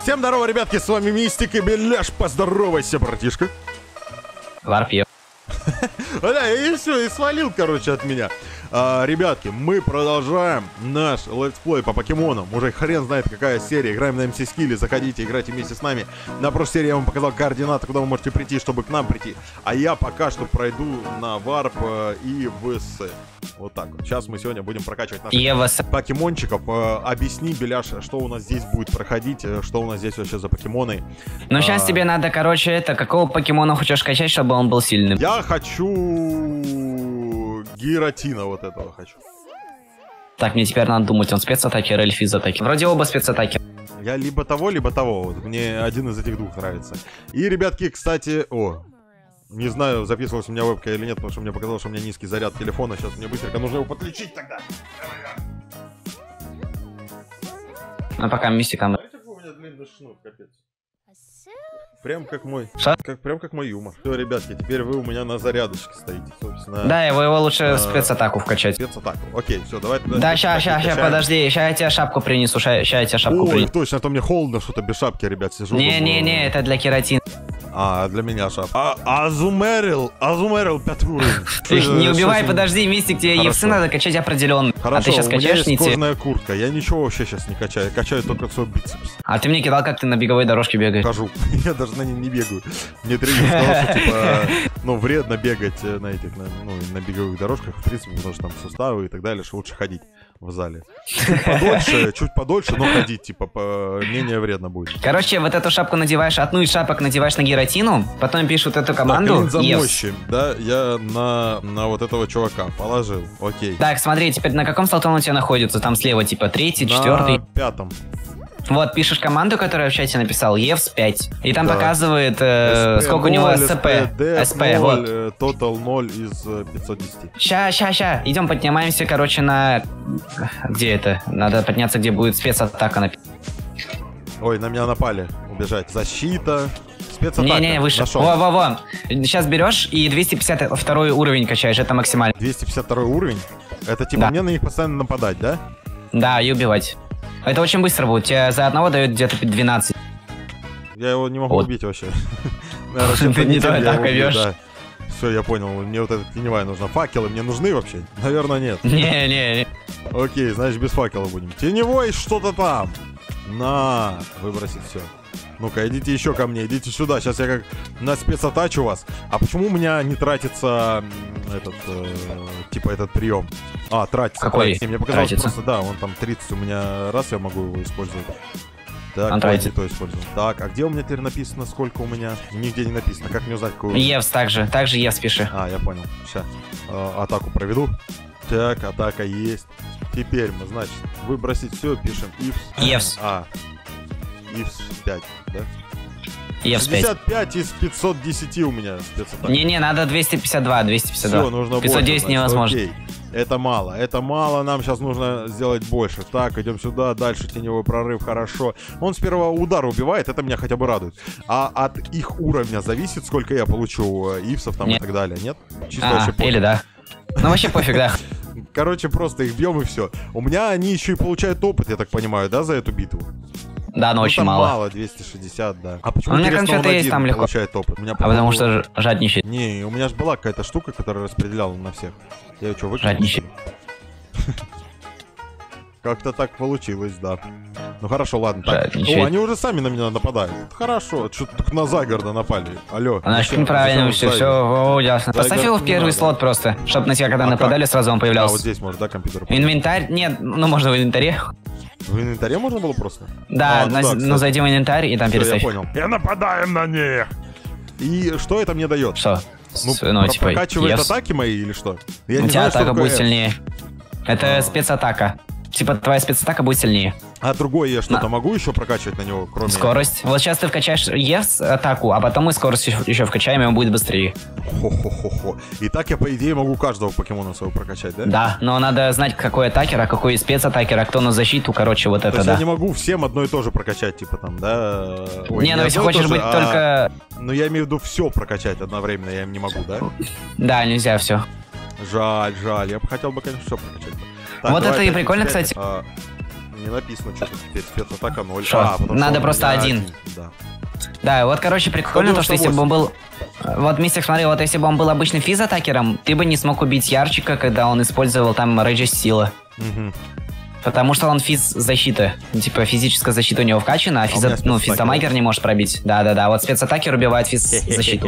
Всем здорово, ребятки, с вами Мистик и Беляш. Поздоровайся, братишка. Варпьё. Да, и все, и свалил, короче, от меня. Ребятки, мы продолжаем наш летсплей по покемонам. Уже хрен знает какая серия. Играем на MC Скилле. Заходите, играйте вместе с нами. На прошлой серии я вам показал координаты, куда вы можете прийти, чтобы к нам прийти. А я пока что пройду на варп и ВС. Вот так вот. Сейчас мы сегодня будем прокачивать наших покемончиков. Объясни, Беляш, что у нас здесь будет проходить, что у нас здесь вообще за покемоны. Ну, сейчас тебе надо, короче, какого покемона хочешь качать, чтобы он был сильным? Я хочу... Гиратина вот этого хочу. Так, мне теперь надо думать, он спецатакер или физатакер. Вроде оба спецатакер. Я либо того. Вот, мне один из этих двух нравится. И, ребятки, кстати... Не знаю, записывалась у меня вебка или нет, потому что мне показалось, что у меня низкий заряд телефона. Сейчас мне быстренько нужно его подлечить тогда. Ну, пока Мистика... Смотрите, какой у меня длинный шнур, капец. Прям как мой. Прям как мой юмор. Все, ребятки, теперь вы у меня на зарядочке стоите, собственно. Да, его лучше спецатаку вкачать. Спецатаку. Окей, все, давай. Да, ща, подожди, ща я тебе шапку принесу, ща я тебе шапку принесу. Ой, точно, а то мне холодно что-то без шапки, ребят, сижу. Не, это для кератина. А, для меня шапка. Азумерил, 5 уровень. Не убивай, подожди, Мистик, тебе Евсы надо качать определенно. Хорошо, а ты сейчас качаешь не кожаная куртка, я ничего вообще сейчас не качаю, я качаю только свой бицепс. А ты мне кидал, как ты на беговой дорожке бегаешь? Хожу, я даже на ней не бегаю. Мне тренер сказал, что типа, вредно бегать на этих, на беговых дорожках, в принципе, потому что там суставы и так далее, что лучше ходить в зале. Чуть подольше, но ходить, типа, менее вредно будет. Короче, вот эту шапку надеваешь, одну из шапок надеваешь на гиратину, потом пишешь вот эту команду. Да, я на вот этого чувака положил, окей. Так, смотри, теперь на каком столбе он у тебя находится? Там слева, типа, 3-й, 4-й. На 5-м. Вот, пишешь команду, которую я в чате написал, Евс 5. И там показывает, сколько у него СП. СП, вот. Total 0 из 510. Ща. Идем поднимаемся, короче, на... Где это? Надо подняться, где будет спецатака. Ой, на меня напали. Убежать. Защита. Спецатака. Не, выше. Во. Сейчас берешь и 252 уровень качаешь, это максимально. 252 уровень? Это типа мне на них постоянно нападать, да? Да, и убивать. Это очень быстро будет. Тебе за одного дает где-то 12. Я его не могу убить вообще. Ты не той атакой бьешь. Все, я понял. Мне вот эта теневая нужна. Факелы мне нужны вообще? Наверное, нет. Не. Окей, значит, без факела будем. Теневой что-то там. На, выбросить все. Ну-ка, идите еще ко мне, идите сюда. Сейчас я как на спецатачу вас. А почему у меня не тратится этот прием? А, тратится. Какой? Мне показалось просто, да, он там 30 у меня раз, я могу его использовать. Так, давайте то используем. Так, а где у меня теперь написано, сколько у меня? Нигде не написано. Как мне узнать, какой? Евс также Евс пиши. А, я понял. Сейчас атаку проведу. Так, атака есть. Теперь мы, значит, выбросить все, пишем Евс. Ивс 5, да? Евс 5. 65 из 510 у меня спецатака. Не, надо 252. Все, нужно 510 больше, невозможно. Окей. Это мало, нам сейчас нужно сделать больше. Так, идем сюда, дальше теневой прорыв, хорошо. Он с первого удара убивает, это меня хотя бы радует. А от их уровня зависит, сколько я получу ивсов там и так далее, нет? Чисто вообще пофиг. Или да. Ну вообще пофиг, да. Короче, просто их бьем и все. У меня они еще и получают опыт, я так понимаю, да, за эту битву? Да, но очень мало. Мало, 260, да. А почему у меня конфеты есть, там легко. Получает опыт? Потому что жадничает. Не, у меня же была какая-то штука, которая распределяла на всех. Я ее что, выкинул? Жадничает. Как-то так получилось, да. Ну хорошо, ладно. Так. О, они уже сами на меня нападают. Хорошо, что-то только на Загорда напали. Алло. Значит, неправильно все, ясно. Поставь его в первый слот просто, чтобы на тебя, когда нападали, сразу он появлялся. А вот здесь можно, да, компьютер? Инвентарь? Нет, ну можно в инвентаре. В инвентаре можно было просто? Да, ну зайди в инвентарь и там переставь. Я понял. И нападаем на них! И что это мне дает? Что? Ну типа, прокачивает атаки мои или что? У тебя атака будет сильнее. Это спецатака. Типа твоя спецатака будет сильнее. А другой я что-то могу еще прокачивать на него, кроме... Скорость. Вот сейчас ты вкачаешь Евс атаку, а потом мы скорость еще вкачаем, и он будет быстрее. Хо-хо-хо-хо. И так я, по идее, могу каждого покемона своего прокачать, да? Да, но надо знать, какой атакер, а какой спецатакер, а кто на защиту, короче, вот это, да. То есть я не могу всем одно и то же прокачать, типа там, да? Ой, не, ну если хочешь быть только... Ну я имею в виду все прокачать одновременно, я им не могу, да? Да, нельзя все. Жаль. Я бы хотел бы, конечно, все прокачать. Так, вот это и прикольно, кстати. не написано что-то теперь. Спецатака 0. Шо? Надо просто один. Да. Да, вот, короче, прикольно то, что если бы он был... Вот, Мистик, смотри, вот если бы он был обычным физ-атакером, ты бы не смог убить Ярчика, когда он использовал там Рейджа Сила. Угу. Потому что он физ-защита. Типа, физическая защита у него вкачана, а физ-дамагер не может пробить. Да-да-да, вот спецатакер убивает физ-защиту.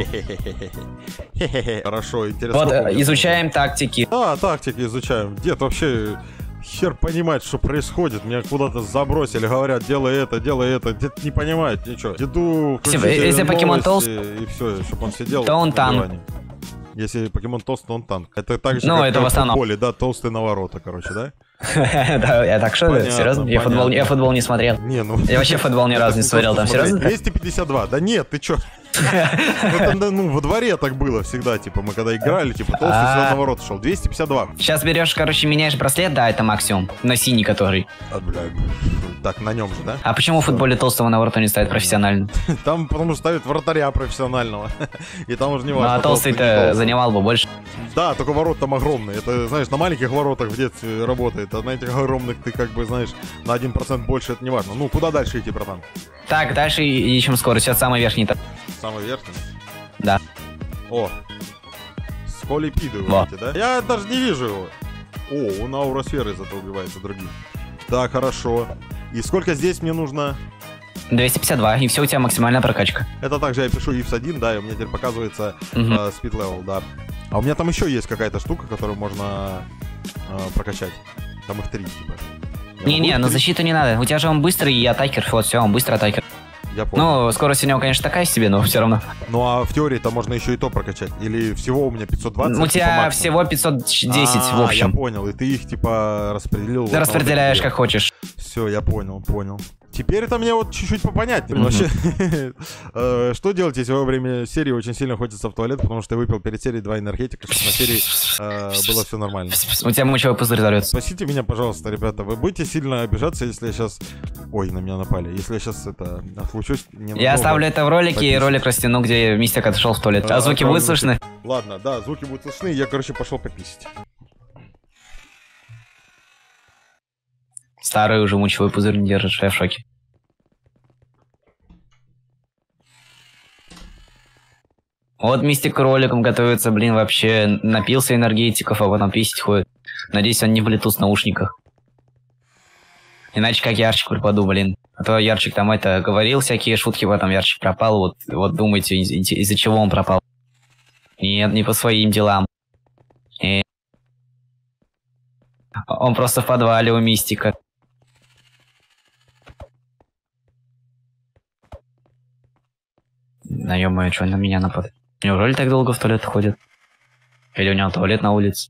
Хорошо, интересно. Вот, изучаем тактики. Да, тактики изучаем. Дед вообще... Хер понимает, что происходит. Меня куда-то забросили, говорят, делай это. Дед не понимает ничего. Деду если покемон толст, и все, чтобы он сидел. То он танк. Если покемон толст, то он танк. Это так же, ну, как это в основном. в футболе, да, толстый на ворота, короче, да? Да, я так что, серьезно? Я футбол не смотрел. Не, ну... Я вообще футбол ни разу не смотрел, там серьезно? 252, да нет, ты чё? Это, ну, во дворе так было всегда, типа, мы когда играли, типа, толстый сюда на ворота шел. 252. Сейчас берешь, короче, меняешь браслет, да, это максимум, на синий который. Так, на нем же, да? А почему в футболе толстого на вороту не ставят профессионально? Там, потому что ставят вратаря профессионального. И там уже не важно. Ну, а толстый-то занимал бы больше. Да, только ворот там огромные. Это, знаешь, на маленьких воротах в детстве работает, а на этих огромных ты, как бы, знаешь, на 1% больше, это не важно. Ну, куда дальше идти, братан? Так, дальше ищем скорость. Сейчас самый верхний. Самый верхний? Да. О, Сколипиды, видите, да? Я даже не вижу его. О, он ауросферой зато убивается другим. Да, хорошо. И сколько здесь мне нужно? 252, и все, у тебя максимальная прокачка. Это также я пишу IFS 1, да, и у меня теперь показывается speed level, да. А у меня там еще есть какая-то штука, которую можно прокачать. Там их 3, типа. Не-не, на защиту не надо. У тебя же он быстрый и атакер, вот все, он быстрый атакер. Я понял. Ну, скорость у него, конечно, такая себе, но все равно. Ну, а в теории-то можно еще и то прокачать? Или всего у меня 520? У тебя всего 510 в общем. Я понял, и ты их, типа, распределил. Ты распределяешь как хочешь. Все, я понял. Теперь это мне вот чуть-уть попонятнее. Вообще, что делать, если во время серии очень сильно хочется в туалет, потому что ты выпил перед серией 2 энергетика, чтобы на серии было все нормально? У тебя мочевой пузырь взорвется. Спасите меня, пожалуйста, ребята. Вы будете сильно обижаться, если я сейчас... Ой, на меня напали. Если я сейчас отлучусь... Я оставлю это в ролике, и ролик растяну, где Мистик отошел в туалет. А звуки будут слышны? Ладно, да, звуки будут слышны. Я, короче, пошел пописать. Старый уже мочевой пузырь не держит, я в шоке. Вот Мистик роликом готовится, блин, вообще напился энергетиков, а потом писать ходит. Надеюсь, он не в Bluetooth наушниках. Иначе как Ярчик пропаду, блин. А то Ярчик там говорил всякие шутки, потом Ярчик пропал. Вот думаете, из-за чего он пропал? Нет, не по своим делам. Он просто в подвале у Мистика. Да ё-моё, что на меня нападает? Неужели так долго в туалет ходит? Или у него туалет на улице?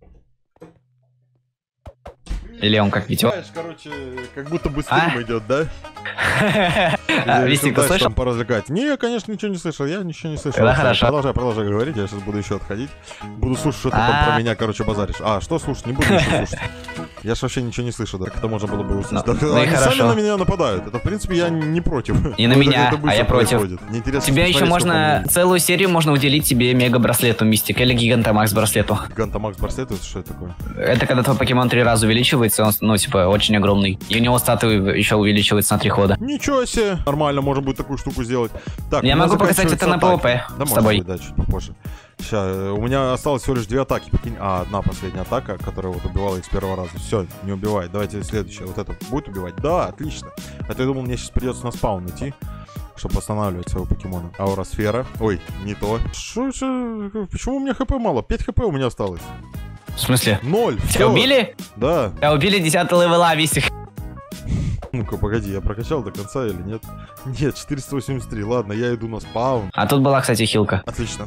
Или он как Витё? Короче, как будто бы стрим идет, да? Мистик, ты слышал? Поразвлекать. Не, я, конечно, ничего не слышал. Я ничего не слышал. Да, хорошо. Продолжай говорить. Я сейчас буду еще отходить. Буду слушать, что ты там про меня, короче, базаришь. А, что слушать? Не буду ничего слушать. Я ж вообще ничего не слышу, да? Как это можно было бы услышать? Они сами на меня нападают. Это, в принципе, я не против. И на меня, а я против. Тебе еще можно... Целую серию можно уделить тебе мега-браслету Мистик или Гигантамакс браслету. Гигантамакс браслету? Это что это такое? Это когда твой покемон 3 раза увеличивается, он, ну, типа, очень огромный. И у него статы еще увеличиваются на 3 хода. Ничего себе! Нормально, можно будет такую штуку сделать. Так, я могу показать это на ПВП с тобой. Да, чуть попозже. Сейчас, у меня осталось всего лишь 2 атаки, прикинь. Одна последняя атака, которая вот убивала их с первого раза. Все, не убивает. Давайте следующая. Вот это будет убивать? Да, отлично. А то я думал, мне сейчас придется на спаун идти, чтобы восстанавливать своего покемона. Ауросфера. Ой, не то. Почему у меня хп мало? 5 хп у меня осталось. В смысле? 0. Тебя убили? Да. Тебя убили 10-й левела, Мистик. Ну-ка, погоди, я прокачал до конца или нет? Нет, 483, ладно, я иду на спаун. А тут была, кстати, хилка. Отлично.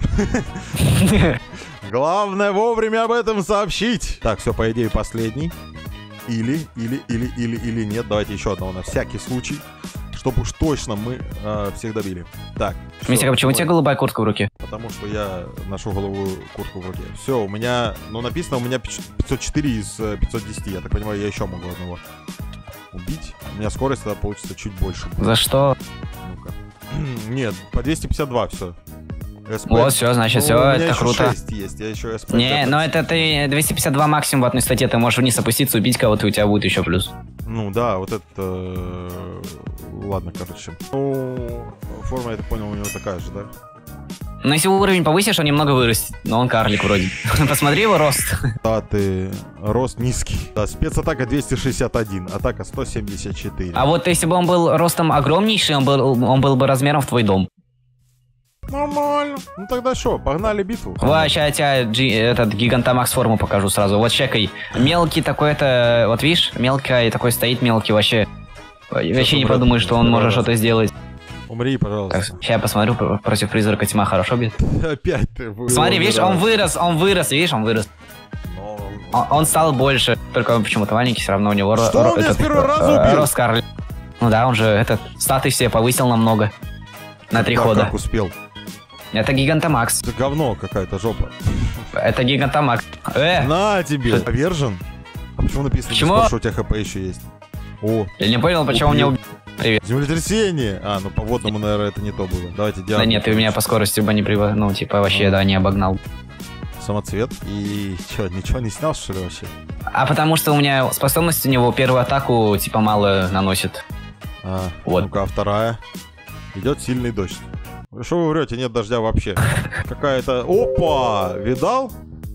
Главное вовремя об этом сообщить. Так, все, по идее, последний. Или нет. Давайте еще одного на всякий случай. Чтобы уж точно мы всех добили. Так. Мистик, а почему у тебя голубая куртка в руке? Потому что я ношу голубую куртку в руке. Все, у меня, ну, написано, у меня 504 из 510. Я так понимаю, я еще могу одного убить. У меня скорость тогда получится чуть больше. За что? Ну-ка. Нет, по 252 все. СП. Вот, все, значит, все, это круто. 6 есть, я еще СП. Не, но это ты 252 максимум в одной статье, ты можешь вниз опуститься, убить кого-то, и у тебя будет еще плюс. Ну да, вот это... Ладно, короче. Ну, форма, я так понял, у него такая же, да? Но если уровень повысишь, он немного вырастет. Но он карлик вроде. Посмотри его рост. Да, ты... Рост низкий. Да, спецатака 261, атака 174. А вот если бы он был ростом огромнейший, он был бы размером в твой дом. Нормально. Ну тогда что, погнали битву? Вот, сейчас я этот Гигантамакс форму покажу сразу. Вот чекай. Мелкий такой-то, вот видишь, мелкий такой стоит мелкий вообще. Вообще не подумаешь, что он может что-то сделать. Умри, пожалуйста. Сейчас я посмотрю, против призрака тьма хорошо бьет. Опять ты... Смотри, видишь, он вырос, видишь, он вырос. Он стал больше, только он почему-то маленький, все равно у него Что он меня с первого раза убил? рост карлик. Ну да, он же этот статы все повысил намного. На 3 хода. Как успел? Это Гигантамакс. Это говно какая-то жопа. Это Гигантамакс. На тебе! Повержен? А почему написано, Почему? что у тебя хп еще есть? О, Я не понял, почему меня убил. Привет. землетрясение! А, ну по водному, наверное, это не то было. Давайте делаем. Да нет, ты меня по скорости бы не ну, типа, вообще, да, не обогнал. Самоцвет. И что, ничего не снял, что ли, вообще? А потому что у меня способность у него первую атаку, типа, мало наносит. А, Вот. Ну-ка, а вторая. Идет сильный дождь. Что вы врете, нет дождя вообще. Какая-то... Опа! Видал?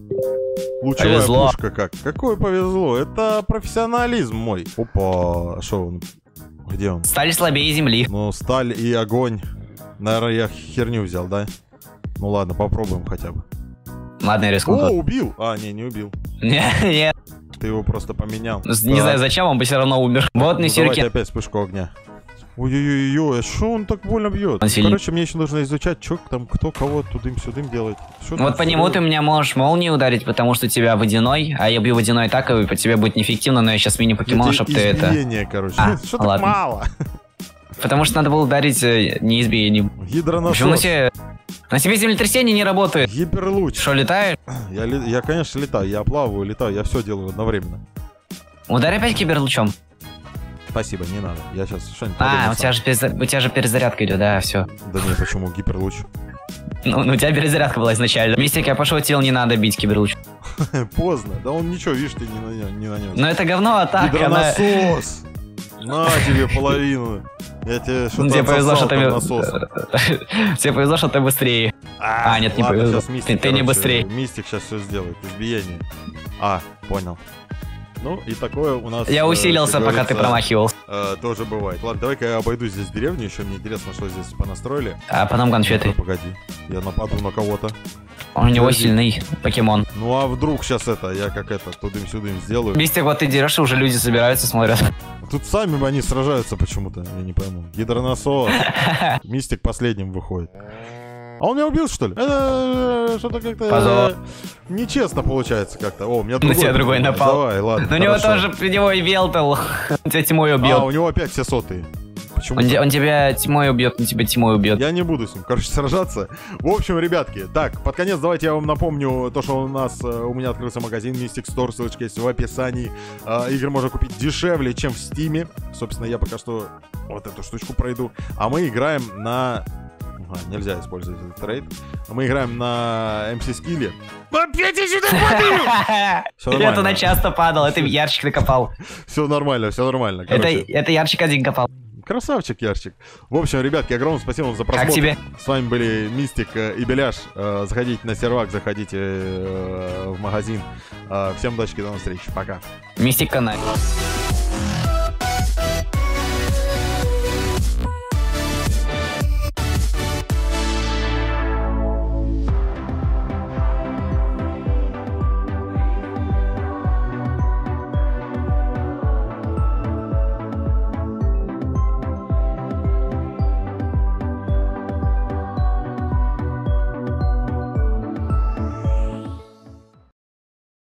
Лучевая Повезло. пушка как. Какое повезло? Это профессионализм мой. Опа! Что он? Где он? Стали слабее земли. Ну, сталь и огонь. Наверное, я херню взял, да? Ну ладно, попробуем хотя бы. Ладно, я О, рискну. убил! А, не убил. Нет, Ты его просто поменял. не знаю зачем, он бы все равно умер. Вот не Ну, давайте сюрикен. опять вспышку огня. Ой-ой-ой, а что он так больно бьет? Он сильный. Короче, мне еще нужно изучать, что там, кто кого тудым-сюдым делает. Шо Вот там по нему ты меня можешь молнией ударить, потому что у тебя водяной, а я бью водяной так, и по тебе будет неэффективно, но я сейчас мини-покемон, чтобы ты это... Избиение, короче. А, Что так ладно. мало? Потому что надо было ударить не избиением. Гидронасос. Почему на тебе землетрясение не работает? Гиперлуч. Что, летаешь? Я, конечно, летаю. Я плаваю, летаю. Я все делаю одновременно. Ударь опять киберлучом. Спасибо, не надо. Я сейчас что-нибудь А, подумаю у тебя же перезарядка идет, да, все. сам. Да не, почему? Гиперлуч. Ну, у тебя перезарядка была изначально. Мистик, я пошутил, не надо бить киберлуч. Поздно. Да он ничего, видишь, ты не нанес. Но это говно атака. Гидронасос. На тебе половину. Я тебе что-то Тебе повезло, что ты... насосом. Тебе повезло, что ты быстрее. А, нет, не ладно, повезло. щас Мистик, Ты не короче, быстрее. Мистик сейчас все сделает. Избиение. А, понял. Ну, и такое у нас... Я усилился, как пока ты говорится, промахивался. тоже бывает. Ладно, давай-ка я обойду здесь деревню, еще мне интересно, что здесь понастроили. А потом конфеты. Ну, погоди, я нападу на кого-то. У него Подожди. сильный покемон. Ну, а вдруг сейчас я как это, тудым-сюдым сделаю. Мистик, вот ты дерешь, и уже люди собираются, смотрят. Тут сами они сражаются почему-то, я не пойму. Гидронасос. Мистик последним выходит. А он меня убил, что ли? Что-то как-то Позор. нечестно получается как-то. О, у меня На другой. тебя другой понимаешь. напал. Давай, ладно. Но у него хорошо. тоже него и велтал. Он тебя тьмой А, убьет. у него опять все сотые. Почему? Он тебя тьмой убьет, он тебя тьмой убьет. Я не буду с ним, короче, сражаться. В общем, ребятки, так, под конец давайте я вам напомню то, что у меня открылся магазин Mystic Store, ссылочка есть в описании. Игры можно купить дешевле, чем в Стиме. Собственно, я пока что вот эту штучку пройду. А мы играем на... нельзя использовать этот трейд. Мы играем на MC Скилле. Опять я сюда падаю! Всё Это нормально. на часто падал, это ярчик накопал. Все нормально, все нормально. Короче, Это ярчик один копал. красавчик, Ярчик. В общем, ребятки, огромное спасибо вам за просмотр. Как тебе? С вами были Мистик и Беляш. Заходите на сервак, заходите в магазин. Всем удачи, до новых встреч. Пока. Мистик канал.